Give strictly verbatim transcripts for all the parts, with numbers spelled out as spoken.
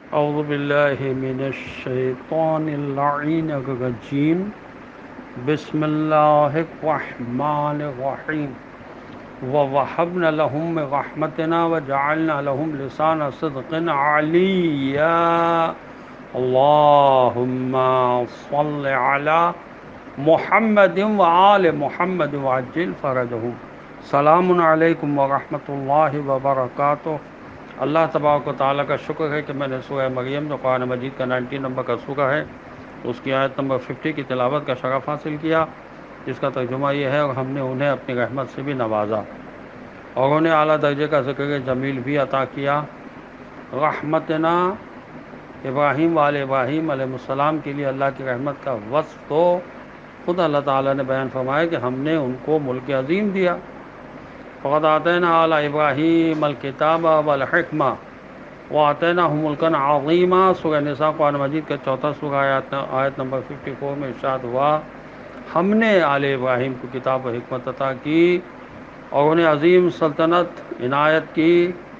أعوذ بالله من الشيطان اللعين الرجيم. بسم الله الرحمن الرحيم. ووهبنا لهم من رحمتنا وجعلنا لهم لسان صدق عليا. اللهم صل على محمد وآل محمد وعجل فرجهم. سلام علیکم ورحمۃ اللہ وبرکاتہ. اللہ تبارک و تعالیٰ کا شکر ہے کہ میں نے سورہ مریم جو قرآن مجید کا نائنٹی نمبر کا سورہ ہے اس کی آیت نمبر ففٹی کی تلاوت کا شرف حاصل کیا، جس کا ترجمہ یہ ہے، اور ہم نے انہیں اپنی رحمت سے بھی نوازا اور انہیں اعلیٰ درجے کا ذکر جمیل بھی عطا کیا. رحمتنا ابراہیم والے ابراہیم علیہ السلام کے لیے اللہ کی رحمت کا وصف تو خود اللہ تعالیٰ نے بیان فرمایا کہ ہم نے ان کو ملک عظیم دیا. فقد آتینا آل ابراہیم الکتاب والحکمہ وآتیناہم ملکا عظیما. سورہ نساء قرآن مجید کا چوتھا سورہ آیت آیت نمبر ففٹی فور میں ارشاد ہوا، ہم نے آل ابراہیم کو کتاب و حکمت عطا کی اور انہیں عظیم سلطنت عنایت کی.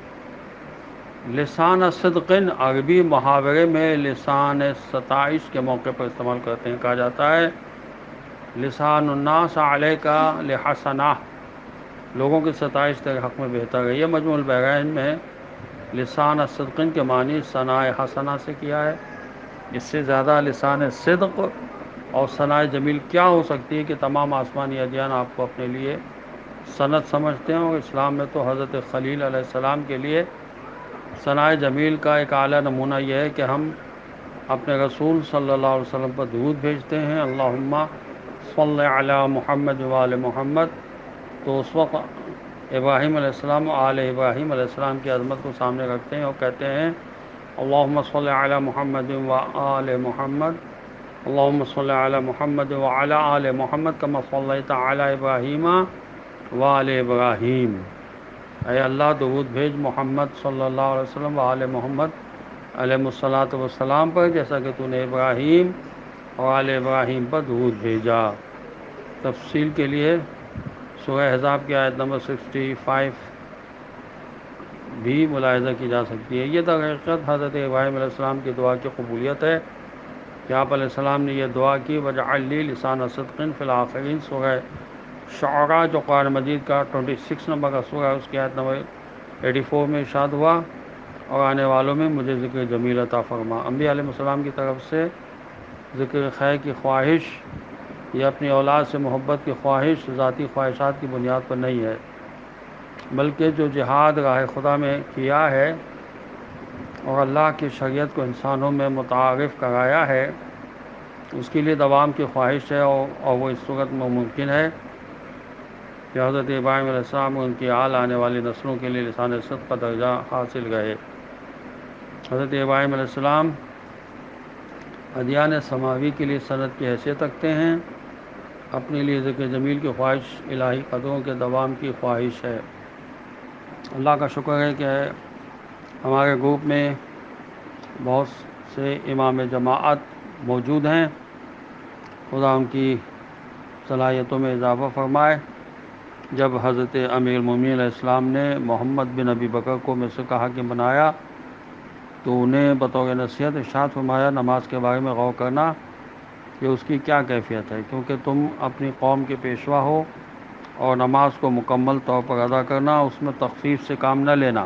لسان صدق عربی محاورے میں لسان ستائش کے موقع پر استعمال کرتے ہیں. کہا جاتا ہے لسان الناس علیک لحسنہ، لوگوں کی ستائش تیرے حق میں بہتر ہے. یہ مجموع البحرین میں لسان صدق کے معنی ثناء حسنہ سے کیا ہے. اس سے زیادہ لسان صدق اور ثناء جمیل کیا ہو سکتی ہے کہ تمام آسمانی ادیان آپ کو اپنے لیے سند سمجھتے ہیں، اور اسلام میں تو حضرت خلیل علیہ السلام کے لیے ثناء جمیل کا ایک اعلیٰ نمونہ یہ ہے کہ ہم اپنے رسول صلی اللہ علیہ وسلم پر درود بھیجتے ہیں، اللہم صلی علی محمد وآل محمد. تو اس وقت ابراہیم علیہ السلام و آل ابراہیم علیہ السلام کی عظمت کو سامنے رکھتے ہیں اور کہتے ہیں اللہم صلی علی محمد وآل محمد، اللہم صلی علی محمد وعلی آل محمد کما صلیت علی ابراہیم وآل ابراہیم. اے اللہ درود بھیج محمد صلی اللہ علیہ وسلم و آل محمد علیہ الصلاۃ والسلام پر جیسا کہ تو نے ابراہیم اور آل ابراہیم پر درود بھیجا. تفصیل کے لیے سورہ احزاب کی آیت نمبر سکسٹی فائیو بھی ملاحظہ کی جا سکتی ہے. یہ در حقیقت حضرت ابراہیم علیہ السلام کی دعا کی قبولیت ہے کہ آپ علیہ السلام نے یہ دعا کی وجعل لی لسان صدق فی الآخرین. سورہ شعراء جو قرآن مجید کا ٹوئنٹی سکس نمبر کا سورہ ہے اس کی آیت نمبر ایٹی فور میں ارشاد ہوا، اور آنے والوں میں مجھے ذکر جمیل عطا فرما. انبیاء علیہ السلام کی طرف سے ذکر خیر کی خواہش یا اپنی اولاد سے محبت کی خواہش ذاتی خواہشات کی بنیاد پر نہیں ہے، بلکہ جو جہاد راہ خدا میں کیا ہے اور اللہ کی شریعت کو انسانوں میں متعارف کرایا ہے اس کے لیے دوام کی خواہش ہے، اور وہ اس صورت میں ممکن ہے کہ حضرت ابراہیم علیہ السلام اور ان کی آل آنے والی نسلوں کے لیے لسان صدق کا درجہ حاصل رہے. حضرت ابراہیم علیہ السلام ادیان سماوی کے لیے سند کی حیثیت رکھتے ہیں، اپنے لیے ذکر جمیل کی خواہش الہی قدروں کے دوام کی خواہش ہے. اللہ کا شکر ہے کہ ہمارے گروپ میں بہت سے امام جماعت موجود ہیں. خدا ان کی صلاحیتوں میں اضافہ فرمائے. جب حضرت امیر المومنین علیہ السلام نے محمد بن ابی بکر کو میں سے کہا کہ بنایا تو انہیں بطور نصیحت ارشاد فرمایا نماز کے بارے میں غور کرنا کہ اس کی کیا کیفیت ہے، کیونکہ تم اپنی قوم کے پیشوا ہو اور نماز کو مکمل طور پر ادا کرنا، اس میں تخفیف سے کام نہ لینا.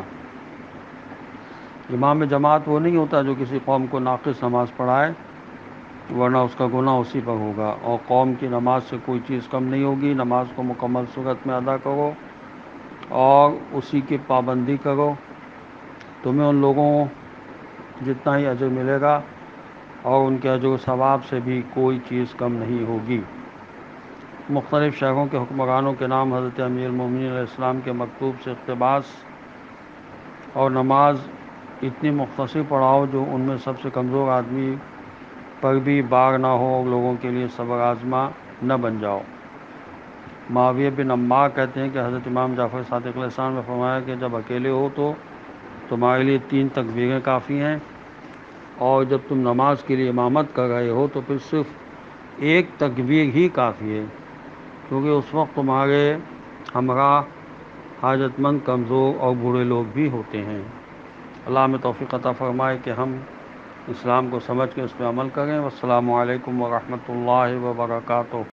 امام جماعت وہ نہیں ہوتا جو کسی قوم کو ناقص نماز پڑھائے، ورنہ اس کا گناہ اسی پر ہوگا، اور قوم کی نماز سے کوئی چیز کم نہیں ہوگی. نماز کو مکمل صورت میں ادا کرو اور اسی کی پابندی کرو، تمہیں ان لوگوں جتنا ہی اجر ملے گا اور ان کے اجر و ثواب سے بھی کوئی چیز کم نہیں ہوگی. مختلف شہروں کے حکمرانوں کے نام حضرت امیر المومنین علیہ السلام کے مکتوب سے اقتباس اور نماز اتنی مختصر پڑھاؤ جو ان میں سب سے کمزور آدمی پر بھی بار نہ ہو اور لوگوں کے لیے صبر آزما نہ بن جاؤ. معاویہ بن عمار کہتے ہیں کہ حضرت امام جعفر صادق علیہ السلام نے فرمایا کہ جب اکیلے ہو تو تمہارے لیے تین تکبیریں کافی ہیں، اور جب تم نماز کے لیے امامت کر رہے ہو تو پھر صرف ایک تکبیر ہی کافی ہے، کیونکہ اس وقت تمہارے ہمراہ حاجت مند، کمزور اور بوڑھے لوگ بھی ہوتے ہیں. اللہ ہمیں توفیق عطا فرمائے کہ ہم اسلام کو سمجھ کے اس پہ عمل کریں۔ والسلام علیکم ورحمۃ اللہ وبرکاتہ۔